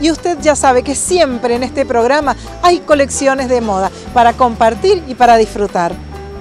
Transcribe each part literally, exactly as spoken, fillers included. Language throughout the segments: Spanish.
Y usted ya sabe que siempre en este programa hay colecciones de moda para compartir y para disfrutar.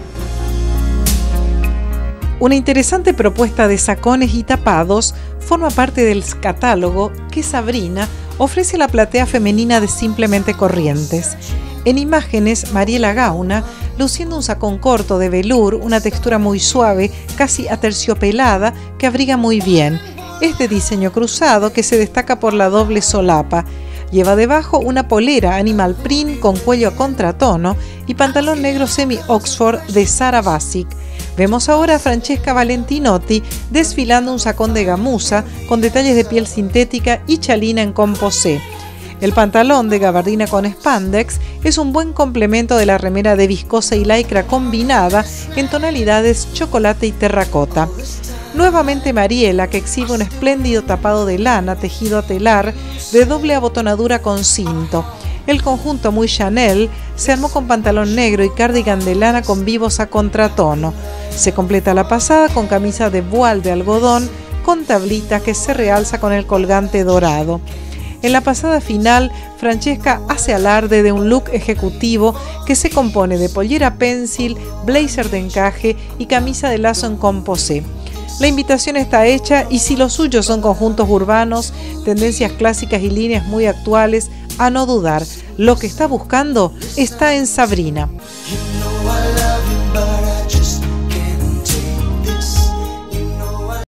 Una interesante propuesta de sacones y tapados forma parte del catálogo que Sabrina ofrece a la platea femenina de Simplemente Corrientes. En imágenes, Mariela Gauna, luciendo un sacón corto de velur, una textura muy suave, casi aterciopelada, que abriga muy bien. Es de diseño cruzado que se destaca por la doble solapa. Lleva debajo una polera animal print con cuello a contratono y pantalón negro semi-Oxford de Zara Basic. Vemos ahora a Francesca Valentinotti desfilando un sacón de gamuza con detalles de piel sintética y chalina en composé. El pantalón de gabardina con spandex es un buen complemento de la remera de viscosa y lycra combinada en tonalidades chocolate y terracota. Nuevamente Mariela, que exhibe un espléndido tapado de lana tejido a telar de doble abotonadura con cinto. El conjunto muy Chanel se armó con pantalón negro y cardigan de lana con vivos a contratono. Se completa la pasada con camisa de voile de algodón con tablitas que se realza con el colgante dorado. En la pasada final, Francesca hace alarde de un look ejecutivo que se compone de pollera pencil, blazer de encaje y camisa de lazo en composé. La invitación está hecha y si los suyos son conjuntos urbanos, tendencias clásicas y líneas muy actuales, a no dudar, lo que está buscando está en Sabrina.